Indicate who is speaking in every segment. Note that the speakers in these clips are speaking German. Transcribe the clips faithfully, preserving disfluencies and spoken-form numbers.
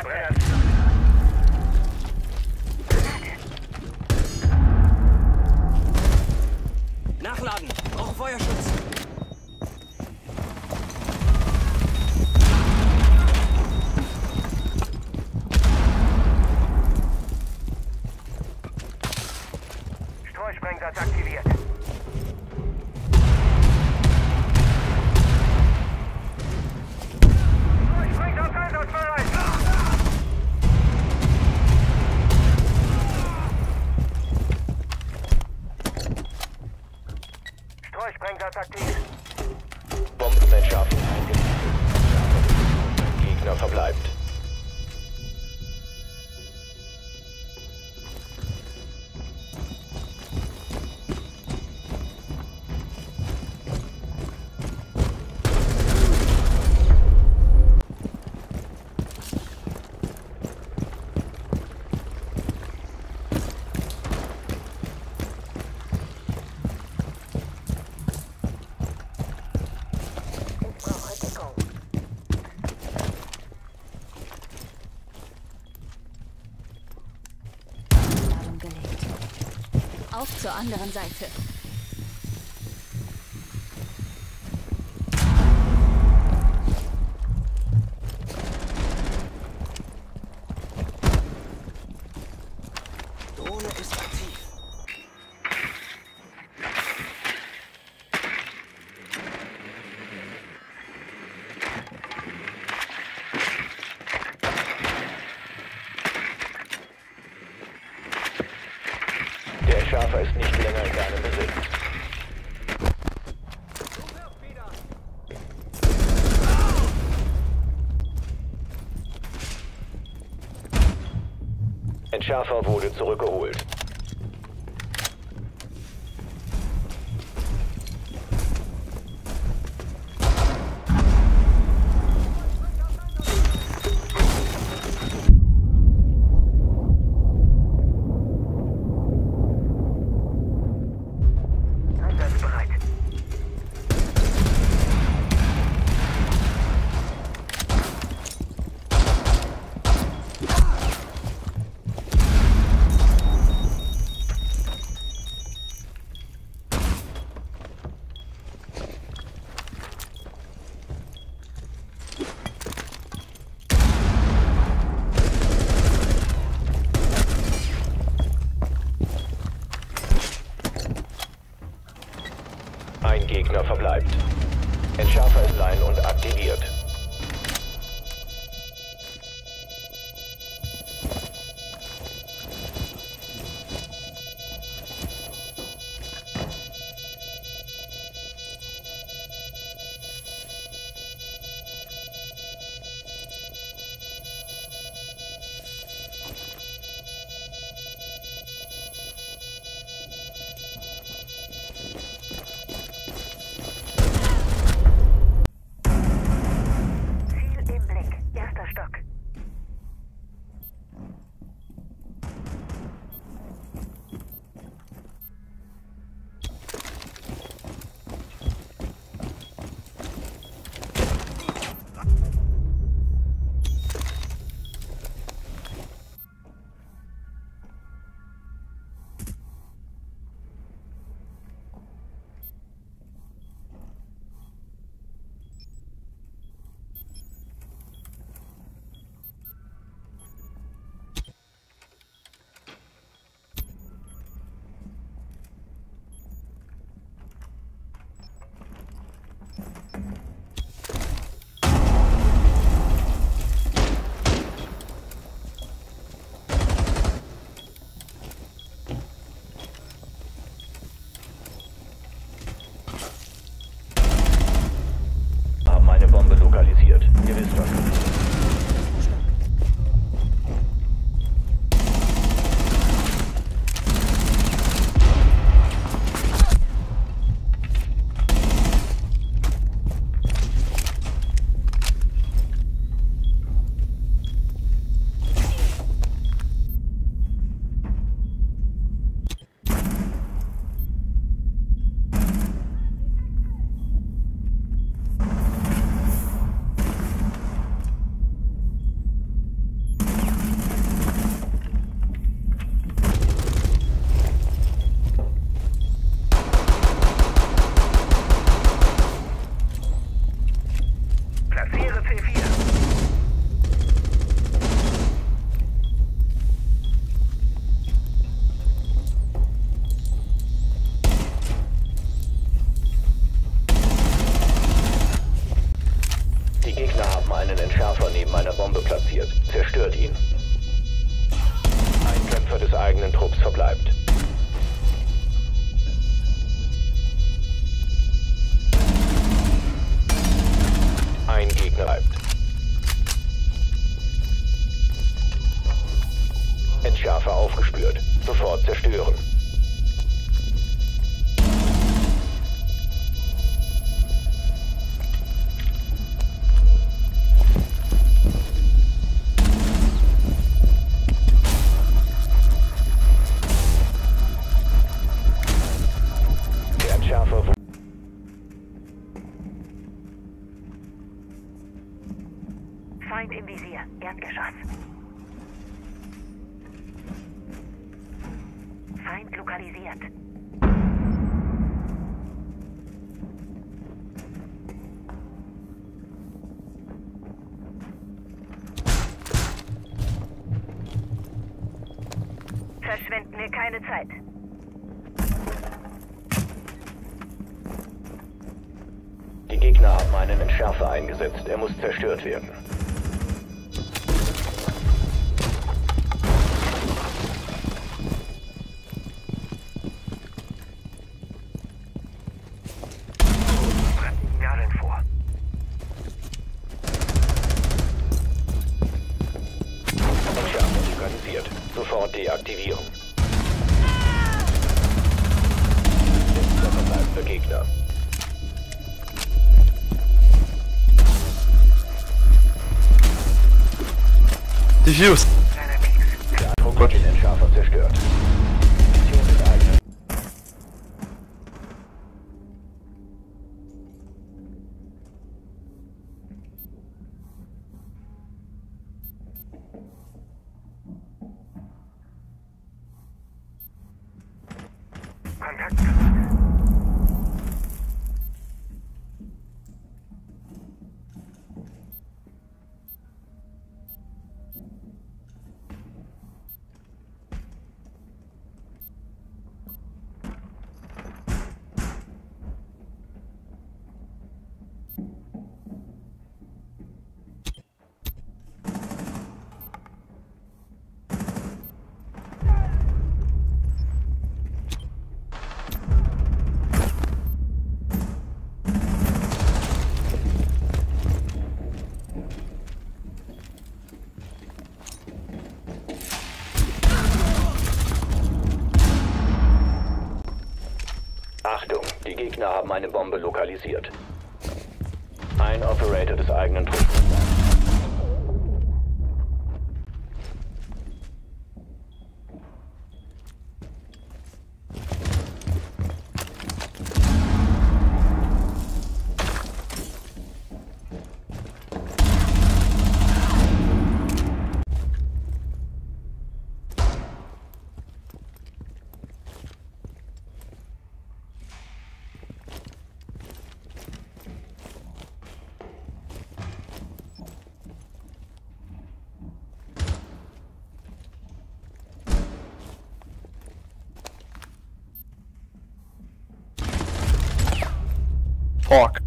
Speaker 1: Nachladen! Brauche Feuerschutz!
Speaker 2: Streusprengsatz aktiviert. Streusprengsatz einsatzbereit! Streusprengsatz aktiv.
Speaker 3: Bomben entschärfen. Gegner verbleibt.
Speaker 4: Auf zur anderen Seite.
Speaker 1: Drohne ist aktiv.
Speaker 3: Der Schärfer ist nicht länger in deinem Besitz. Entschärfer wurde zurückgeholt.
Speaker 2: Einsatzbereit.
Speaker 3: Ein Gegner verbleibt. Entschärfer ist line und aktiviert. befindet, zerstört ihn. Ein Kämpfer des eigenen Trupps verbleibt. Ein Gegner bleibt. Entschärfer aufgespürt. Sofort zerstören. Der Entschärfer wurde
Speaker 2: Feind im Visier. Erdgeschoss. Feind lokalisiert. Verschwenden wir keine Zeit.
Speaker 3: Die Gegner haben einen Entschärfer eingesetzt. Er muss zerstört werden.
Speaker 2: Nadeln vor.
Speaker 3: Entschärfer organisiert. Sofort deaktivieren. Letzter verbleibender Gegner.
Speaker 4: Diffuse.
Speaker 2: Kleiner Pieks.
Speaker 3: Der Eindruck hat den Entschärfer zerstört. Mission des eigenen.
Speaker 2: Kontakt.
Speaker 3: Achtung, die Gegner haben eine Bombe lokalisiert. Ein Operator des eigenen Trupps.
Speaker 4: Fuck.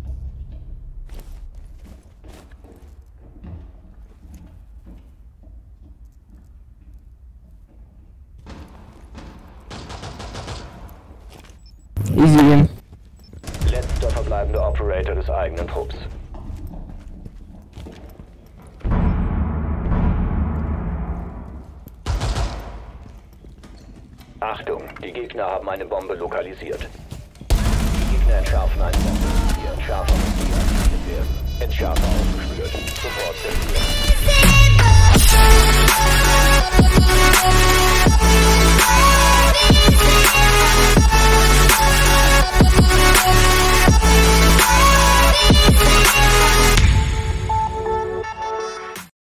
Speaker 5: Easy win.
Speaker 3: Letzter verbleibender Operator des eigenen Trupps. Achtung, die Gegner haben eine Bombe lokalisiert. Die Gegner entschärfen eine Bombe. Die Entschärfer muss deaktiviert werden. Entschärfer aufgespürt. Sofort zerstören.